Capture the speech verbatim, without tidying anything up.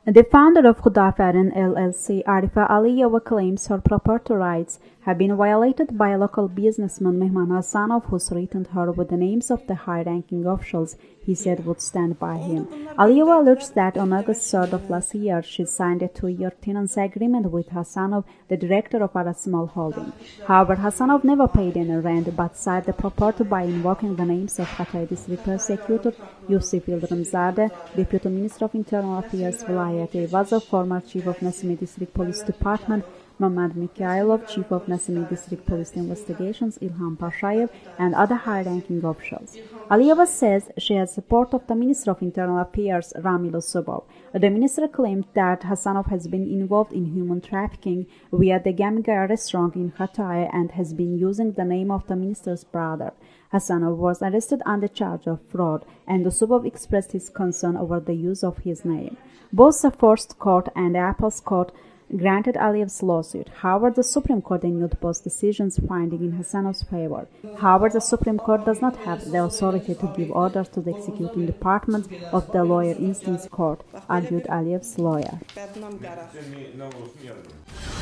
The founder of Khudaferin L L C, Arife Aliyeva, claims her property rights have been violated by a local businessman, Mehman Hasanov, who threatened her with the names of the high-ranking officials he said would stand by him. Aliyeva alleged that on August third of last year, she signed a two-year tenancy agreement with Hasanov, the director of Araz smallholding. However, Hasanov never paid any rent, but signed the property by invoking the names of Khatai district prosecutor Yusif, Ildirimzade, deputy minister of internal affairs Vilayet, Eyvazov, former chief of Nasimi district police department Mikayilov, chief of Nasimi district police investigations Ilham, Pashayev, and other high-ranking officials. Aliyeva says she has support of the Minister of Internal Affairs Ramil Usubov. The minister claimed that Hasanov has been involved in human trafficking via the Gamigaya Restaurant in Khatai and has been using the name of the minister's brother. Hasanov was arrested on the charge of fraud, and Usubov expressed his concern over the use of his name. Both the First Court and the Appeals Court granted Aliyev's lawsuit. However, the Supreme Court annulled both decisions, finding in Hasanov's favor. However, the Supreme Court does not have the authority to give orders to the executing department of the lower instance court, argued Aliyev's lawyer.